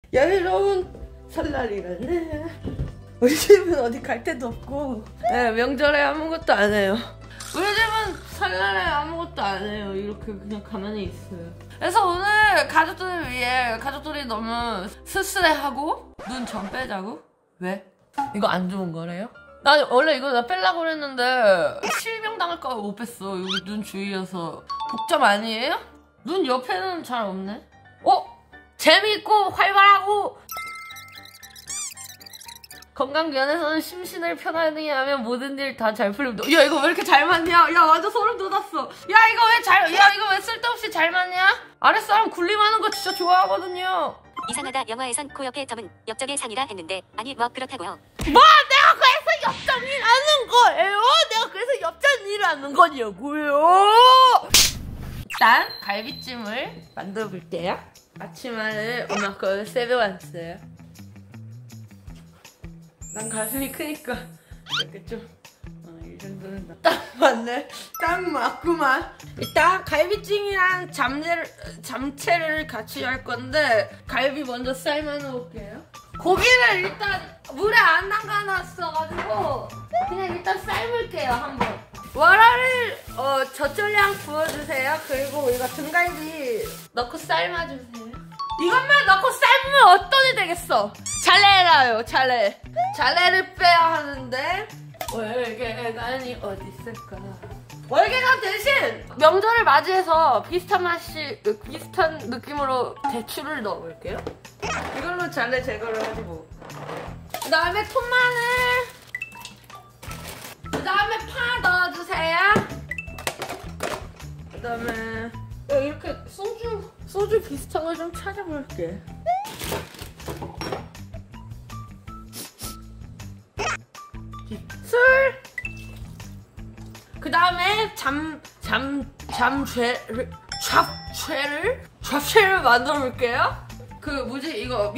여유로운 설날이라네. 우리 집은 어디 갈 데도 없고, 네, 명절에 아무것도 안 해요. 우리 집은 설날에 아무것도 안 해요. 이렇게 그냥 가만히 있어요. 그래서 오늘 가족들을 위해, 가족들이 너무 쓸쓸해하고 눈 좀 빼자고. 왜? 이거 안 좋은 거래요? 나 원래 이거 나 빼려고 그랬는데 실명당할까 봐 못 뺐어. 여기 눈 주위여서. 복잡 아니에요? 눈 옆에는 잘 없네. 재미있고 활발하고 건강면에서는 심신을 편안히 하면 모든 일 다 잘 풀립니다. 야, 이거 왜 이렇게 잘 맞냐? 야, 완전 소름 돋았어. 야, 이거 왜 쓸데없이 잘 맞냐? 아랫사람 굴림하는 거 진짜 좋아하거든요. 이상하다. 영화에선 코 옆에 점은 역적의 상이라 했는데 아니 뭐 그렇다고요. 뭐? 내가 그래서 엽전이라는 거예요? 내가 그래서 엽전이라는 거냐고요? 일단 갈비찜을 만들어 볼게요. 아침마를 엄마 거 새벽 왔어요. 난 가슴이 크니까 이렇게 좀 이 정도는 딱 맞네. 딱 맞구만. 일단 갈비찜이랑 잠채를 같이 할 건데 갈비 먼저 삶아 놓을게요. 고기를 일단 물에 안 담가놨어가지고 그냥 일단 삶을게요. 한번 와라를 저절량 부어주세요. 그리고 우리가 등갈비 넣고 삶아주세요. 이것만 넣고 삶으면 어떤이 되겠어? 잘래라요. 잘래를 빼야 하는데 월계관이 어디 있을까? 월계관 대신 명절을 맞이해서 비슷한 느낌으로 대추를 넣어볼게요. 이걸로 잘래 제거를 하지 뭐. 그 다음에 톱마늘, 그 다음에 파 넣어주세요. 그 다음에 이렇게 소주 비슷한 걸 좀 찾아볼게. 술. 그 다음에 잡채를 만들어 볼게요. 그 뭐지 이거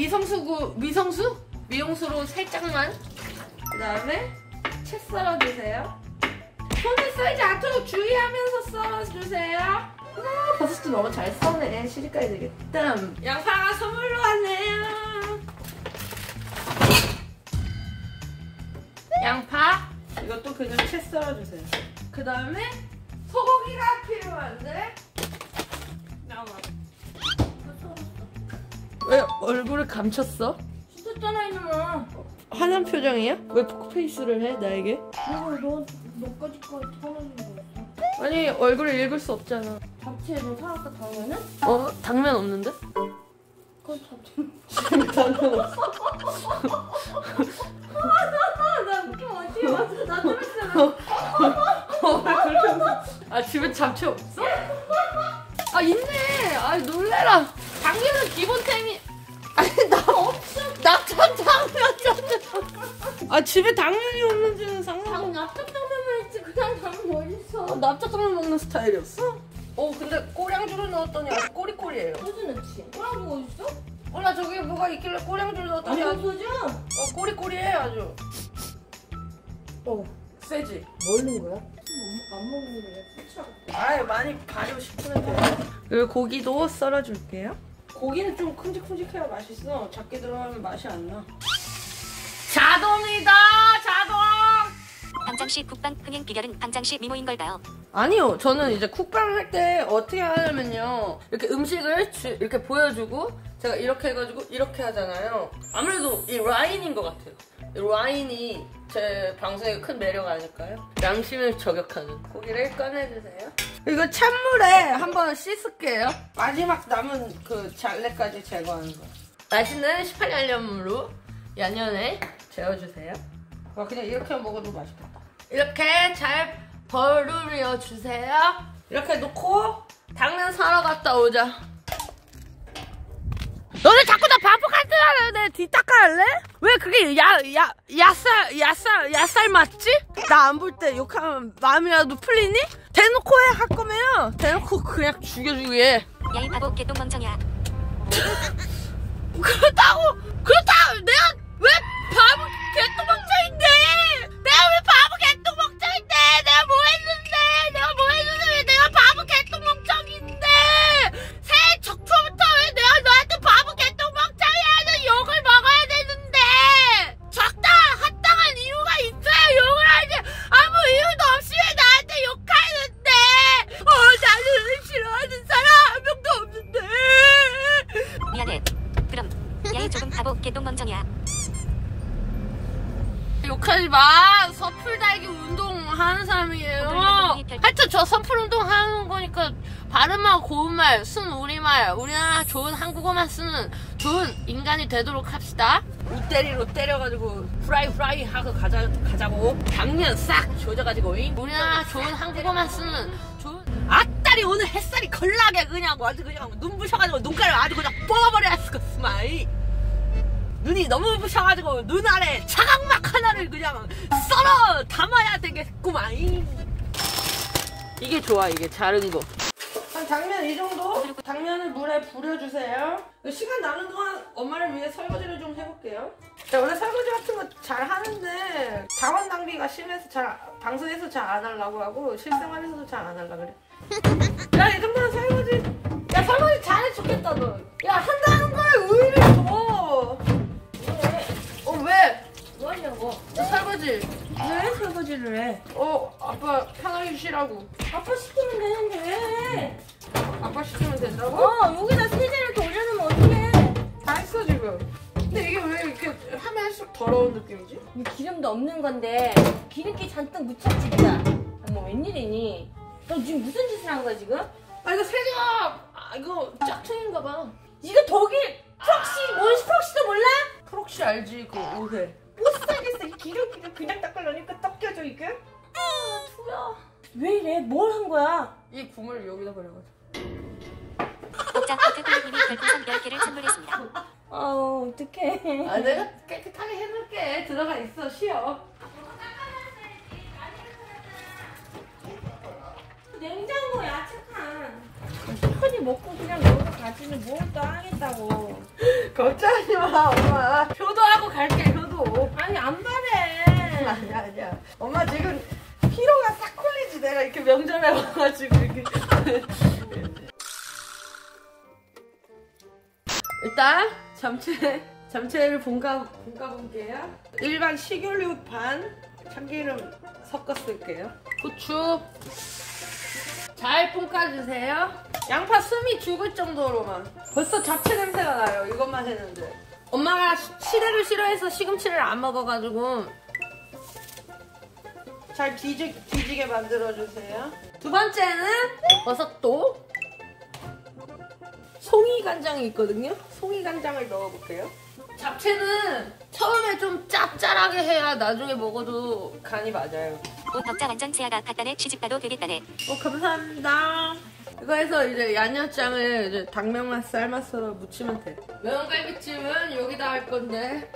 미용수로 살짝만. 그 다음에 채 썰어주세요. 손을 썰지 않도록 주의하면서 썰어주세요. 버섯도 너무 잘 써네. 시집가야 되겠다. 양파가 선물로 왔네요. 양파 이것도 그냥 채 썰어주세요. 그 다음에 소고기가 필요한데 나와. 왜 얼굴을 감췄어? 씻었잖아 이놈아. 화난 표정이야? 왜 포크페이스를 해 나에게? 너까지 거 터놓는 거였어. 아니 얼굴을 읽을 수 없잖아. 잡채 너 사왔어 당면은? 당면 없는데? 그건 잡채. 당면 없어. 나 느낌 어디 왔어? 나 들었잖아. 왜 그렇게 웃어? 집에 잡채 없어? 있네. 놀래라. 당면은 기본템이. 나 없어. 납작당면 좀. 집에 당면이 없는지는 상관. 납작당면만 있지 그냥 당면 어딨어? 납작당면 먹는 스타일이었어? 근데 꼬량주를 넣었더니 아주 꼬리꼬리해요. 소주 넣지. 뭐라고 어딨어? 몰라 저기 뭐가 있길래 꼬량주를 넣었더니 아주 소주? 꼬리꼬리해 아주. 세지? 뭐 넣는 거야? 안 먹는 거야. 수치하고. 많이 가리고 싶으면 돼. 그리고 고기도 썰어줄게요. 고기는 좀 큼직큼직해야 맛있어. 작게 들어가면 맛이 안 나. 자동이다 자동. 방장씨 국방 흥행 비결은 방장씨 미모인 걸까요? 아니요. 저는 이제 쿡방 할 때 어떻게 하냐면요. 이렇게 음식을 이렇게 보여주고 제가 이렇게 해가지고 이렇게 하잖아요. 아무래도 이 라인인 것 같아요. 이 라인이 제 방송의 큰 매력 아닐까요? 양심을 저격하는 고기를 꺼내주세요. 이거 찬물에 한번 씻을게요. 마지막 남은 그 잘래까지 제거하는 거. 맛있는 18양념으로 양념에 재워주세요. 그냥 이렇게 먹어도 맛있겠다. 이렇게 잘 버무려 주세요. 이렇게 놓고 당면 사러 갔다 오자. 너네 자꾸 나 반복할 줄 내 뒤닦아할래? 왜 그게 야살 맞지? 나 안 볼 때 욕하면 마음이라도 풀리니? 대놓고 할 거면 대놓고 그냥 죽여주게 해. 야이 바보 개똥멍청이야. 그렇다고 내가 왜 바보 개똥멍청인데? 내가 왜 바보 개똥멍청인데? 내가 뭐 했는데 왜 내가 바보 개똥멍청인데? 새해 첫 초부터 왜 내가 너한테 바보 개똥멍청이라는 개똥멍청이야. 욕하지 마. 서풀 달기 운동하는 사람이에요. 하여튼 저 서풀 운동하는 거니까 바른말 고운말 순 우리말 우리나라 좋은 한국어만 쓰는 좋은 인간이 되도록 합시다. 롯데리로 때려가지고 후라이 하고 가자고. 당면 싹 조져가지고 우리나라 좋은 한국어만 쓰는 좋은 아따리 오늘 햇살이 걸나게 그냥 아주 그냥 눈부셔가지고 눈가를 아주 그냥 뽑아버려야 했겠으마이. 눈이 너무 부셔가지고 눈 아래 차각막 하나를 그냥 썰어 담아야 되겠구만. 이게 좋아, 이게 자른 거. 한 당면 이 정도? 당면을 물에 부려주세요. 시간 남는 동안 엄마를 위해 설거지를 좀 해볼게요. 제가 원래 설거지 같은 거 잘 하는데 자원 낭비가 심해서 방송에서 잘 안 하려고 하고 실생활에서도 잘 안 하려고 그래. 야, 이 정도는 설거지. 야, 설거지 잘해 좋겠다 너. 야, 한다는 거에 의의를 줘. 왜? 뭐하냐고. 나 설거지. 왜 설거지를 해? 아빠 편하게 쉬라고. 아빠 시키면 되는데 왜 해? 아빠 시키면 된다고? 여기다 세제를 이렇게 올려놓으면 어떡해? 다 했어 지금. 근데 이게 왜 이렇게 하면 할수록 더러운 느낌이지? 이 기름도 없는 건데 기름기 잔뜩 묻혔지 진짜. 어머 웬일이니? 너 지금 무슨 짓을 한 거야 지금? 이거 세제가 이거 짝퉁인가 봐. 이거 독일 프록시 뭔 프록시도 몰라? 프록시 알지? 그 오해. 못 살겠어. 이 기름기를 그냥 닦으려니까 닦여져 이게? 투야. 왜 이래? 뭘 한 거야? 이 국물을 여기다 버려가지고. 복장 아트클릭님이 별풍선 10개를 선물했습니다. 어떡해. 내가 깨끗하게 해놓을게. 들어가 있어. 쉬어. 냉장고 야채칸. 흔히 먹고 그냥 여기다 가지면 뭘 또 하겠다고. 걱정하지 마 엄마. 효도하고 갈게 효도. 아니 안 바래. 아니야. 엄마 지금 피로가 싹 풀리지. 내가 이렇게 명절에 와가지고 이렇게. 일단 잠채를 볶아볼게요. 일반 식용유 반, 참기름 섞어 쓸게요. 후추 잘 볶아주세요. 양파 숨이 죽을 정도로만. 벌써 잡채 냄새가 나요. 이것만 했는데. 엄마가 시래를 싫어해서 시금치를 안 먹어가지고 잘 뒤지게 만들어주세요. 두 번째는 버섯도 송이간장이 있거든요. 송이간장을 넣어볼게요. 잡채는 처음에 좀 짭짤하게 해야 나중에 먹어도 간이 맞아요. 옷 덕자 완전 세아가 갓단에 시집가도 되겠다네. 감사합니다. 이거 해서 이제 양념장을 이제 당면만 삶아서 묻히면 돼. 매운갈비찜은 여기다 할 건데.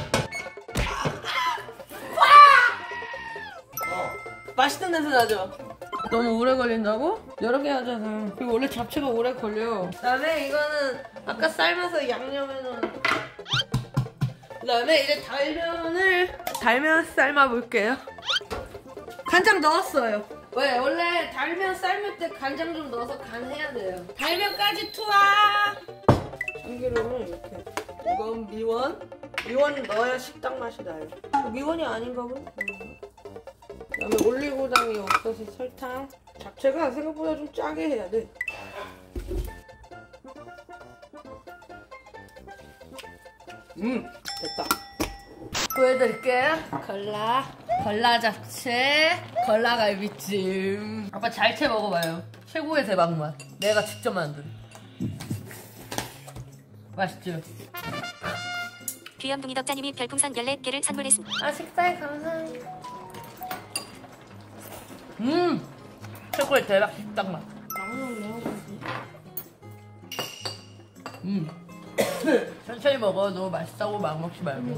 맛있는 냄새 나죠? 너무 오래 걸린다고? 여러 개 하잖아. 그리고 원래 잡채가 오래 걸려. 그다음에 이거는 아까 삶아서 양념해놓은. 그다음에 이제 달면 삶아볼게요. 간장 넣었어요. 왜? 원래 달면 삶을 때 간장 좀 넣어서 간해야 돼요. 달면까지 투하! 참기름을 이렇게. 이건 미원 넣어야 식당 맛이 나요. 미원이 아닌가 보네. 그다음에 올리고당이 없어서 설탕. 잡채가 생각보다 좀 짜게 해야 돼. 됐다. 보여드릴게요. 걸라 잡채, 걸라갈비찜. 아빠 잘채 먹어봐요. 최고의 대박맛. 내가 직접 만든. 맛있죠? 귀염둥이 덕자님이 별풍선 14개를 선물했습니다. 식사에 감사합니다. 최고의 대박 식당맛. 천천히 먹어. 너무 맛있다고 막 먹지 말고.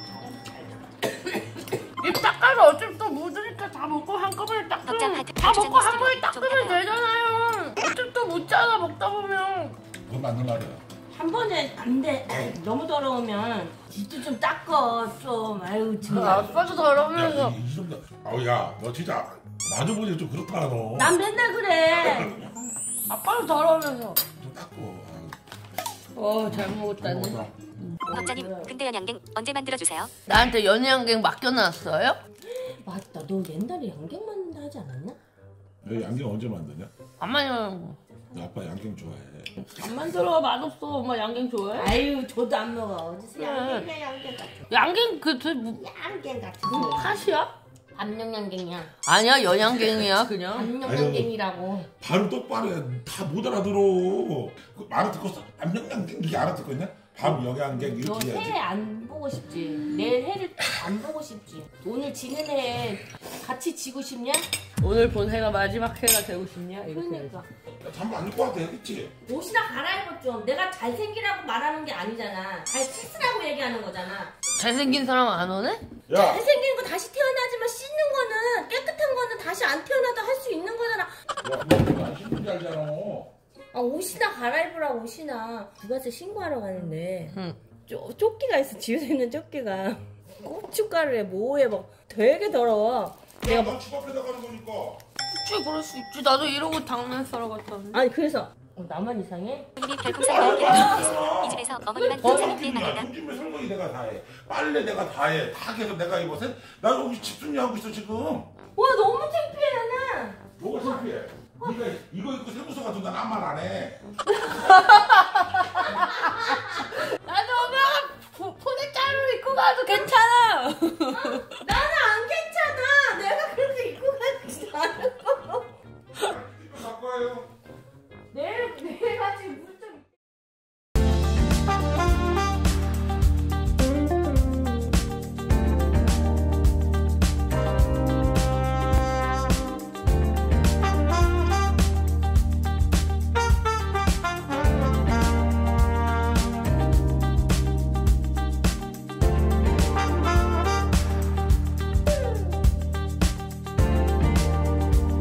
입 닦아서 어차피 또 묻으니까 다 먹고 한꺼번에 닦으면 다 먹고 한 번에 닦으면 되잖아요. 어차피 또 묻잖아 먹다 보면. 그건 맞는 말이야. 한 번에 안 돼. 너무 더러우면 집도 좀 닦어 좀. 아유 정말. 아빠도 더러우면서. 이 정도. 아우 야, 너 진짜 마주보니 좀 그렇다 너. 난 맨날 그래. 아빠도 더러우면서. 좀 닦고. 잘 먹었다네. 덕자님, 근데 연양갱 언제 만들어주세요? 나한테 연양갱 맡겨놨어요? 맞다. 너 옛날에 양갱 만든다 하지 않았나? 여기 안경 언제 만드냐? 안 많이 먹어. 나 아빠 양갱 좋아해. 안 만들어 맛없어. 엄마 양갱 좋아해? 아유 저도 안 먹어. 어디서 그래. 양갱이야 양갱 같은 양갱 그 뭐, 양갱 같은 팥이야? 밤영양갱이야. 아니야 연양갱이야 그냥. 밤영양갱이라고. 발음 똑바로 해. 다 못 알아들어. 그 알아듣고 암영양갱 이게 알아듣고 있냐? 밤 영양갱 너 이렇게 해야지. 새 안 보고 싶지? 내일 해를 안 보고 싶지? 오늘 지는 해 같이 지고 싶냐? 오늘 본 해가 마지막 해가 되고 싶냐? 이렇게. 그러니까 잠안 입고 와도 되겠지? 옷이나 갈아입어 좀. 내가 잘생기라고 말하는 게 아니잖아. 잘 씻으라고 얘기하는 거잖아. 잘생긴 사람 안 오네? 야, 잘생긴 거 다시 태어나지만 씻는 거는 깨끗한 거는 다시 안 태어나도 할 수 있는 거잖아. 너 신분 줄 알잖아. 아, 옷이나 갈아입으라 옷이나. 부가세 신고하러 가는데 응. 조끼가 있어. 집에서 있는 조끼가 고춧가루에 뭐에 막 되게 더러워. 내가 너 집앞에다 가는 거니까. 그치 그럴 수 있지. 나도 이러고 당면 썰어 갔다는데. 아니 그래서 나만 이상해? 이미 별풍선 10개 보냈어. 이 집에서 어머니만 풍선인데 나간다. 손짓매 설거지 내가 다 해. 빨래 내가 다 해. 다 계속 내가 입어. 나 여기 집순이하고 있어 지금. 와 너무 창피해 나는. 뭐가 창피해? 네가 이거 입고 세무서 가도 난 아무 말 안 해.